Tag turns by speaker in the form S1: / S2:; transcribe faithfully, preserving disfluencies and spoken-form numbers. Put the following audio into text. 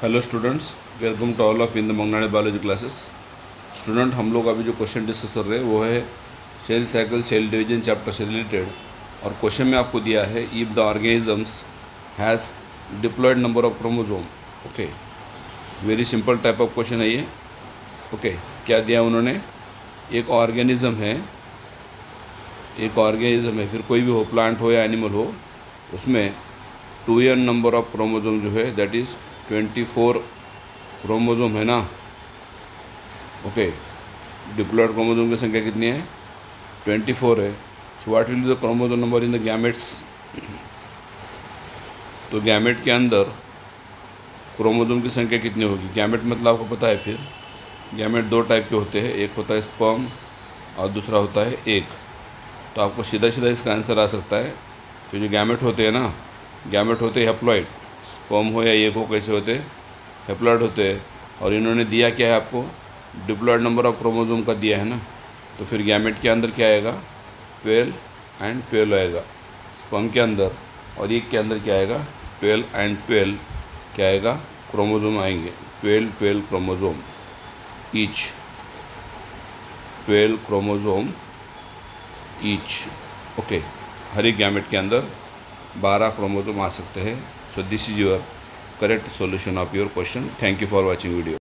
S1: Hello students, welcome to all of in the Mangnade biology classes. Student, हम लोग अभी जो क्वेश्चन डिस्कस कर रहे हैं वो है cell cycle cell division chapter से रिलेटेड। और क्वेश्चन में आपको दिया है if the organisms has diploid number of chromosome. Okay, very simple type of question है ये। ओके okay, क्या दिया उन्होंने? एक ऑर्गेनिज्म है एक ऑर्गेनिज्म है फिर कोई भी हो, प्लांट हो या एनिमल हो, उसमें two n number of chromosome जो है that is twenty four chromosome है ना। ओके, डिप्लॉयड क्रोमोसोम की संख्या कितनी है? ट्वेंटी फोर है। So what will be the chromosome number in the gametes? तो गैमेट के अंदर क्रोमोसोम की संख्या कितनी होगी? गैमेट मतलब आपको पता है। फिर गैमेट दो टाइप के होते हैं, एक होता है स्पर्म और दूसरा होता है एग। तो आपको सीधा सीधा इसका आंसर आ सकता है कि जो गैमेट होते हैं ना, गैमेट होते हैं हैप्लॉइड। स्पर्म हो या एग हो, कैसे होते हैं? हैप्लॉइड होते हैं। और इन्होंने दिया क्या है आपको? डिप्लॉयड नंबर ऑफ क्रोमोसोम का दिया है ना। तो फिर गैमेट के अंदर क्या आएगा? ट्वेल्व एंड ट्वेल्व आएगा स्पर्म के अंदर, और एग के अंदर क्या आएगा? ट्वेल्व एंड ट्वेल्व क्या आएगा? क्रोमोसोम आएंगे। Twelve twelve chromosome each, twelve chromosome each. Okay, हर एक गैमेट के अंदर बारह क्रोमोसोम आ सकते हैं। So this is your correct solution of your question. Thank you for watching video.